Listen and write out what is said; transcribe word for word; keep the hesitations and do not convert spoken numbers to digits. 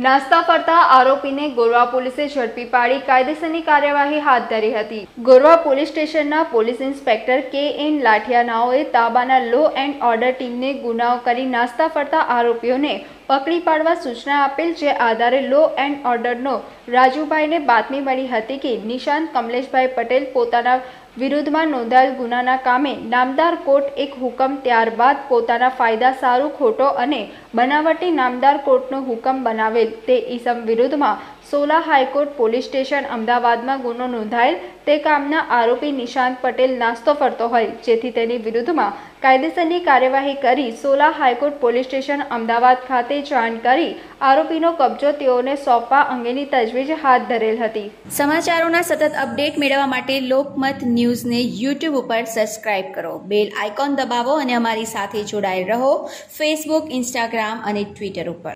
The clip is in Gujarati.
નાસ્તા ફરતા આરોપીને ગોરવા પોલીસે ઝડપી પાડી કાયદેસરની કાર્યવાહી હાથ ધરી હતી। ગોરવા પોલીસ સ્ટેશનના પોલીસ ઇન્સ્પેક્ટર કે એન લાઠિયાનાઓએ તાબાના લો એન્ડ ઓર્ડર ટીમને ગુનાઓ કરી નાસ્તા ફરતા આરોપીઓને પકડી પાડવા સૂચના આપેલ, જે આધારે લો એન્ડ ઓર્ડરનો રાજુભાઈને બાતમી મળી હતી કે નિશાંત કમલેશભાઈ પટેલ પોતાના વિરુદ્ધમાં નોંધાયેલ ગુનાના કામે નામદાર કોર્ટ એક હુકમ ત્યારબાદ પોતાના ફાયદા સારું ખોટો અને બનાવટી નામદાર કોર્ટનો હુકમ બનાવેલ તે ઈસમ વિરુદ્ધમાં સોલા હાઈકોર્ટ પોલીસ સ્ટેશન અમદાવાદમાં ગુનો નોંધાયેલ તે કામના આરોપી નિશાંત પટેલ નાસ્તો ફરતો હોય, જેથી તેની વિરુદ્ધમાં કાયદેસરની કાર્યવાહી કરી Sola high court police station Ahmedabad ખાતે જાણ કરી આરોપીનો કબજો તેઓને સોંપવા અંગેની તજવીજ હાથ ધરેલ હતી। સમાચારોના સતત અપડેટ મેળવવા માટે લોકમત ન્યૂઝને યુટ્યુબ ઉપર સબસ્ક્રાઇબ કરો, બેલ આઇકોન દબાવો અને અમારી સાથે જોડાયેલ રહો ફેસબુક, ઇન્સ્ટાગ્રામ અને ટ્વિટર ઉપર।